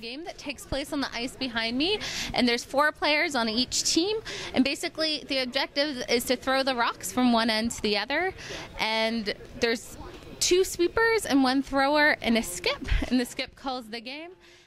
game that takes place on the ice behind me, and there's 4 players on each team, and basically the objective is to throw the rocks from one end to the other, and there's 2 sweepers and 1 thrower and a skip, and the skip calls the game.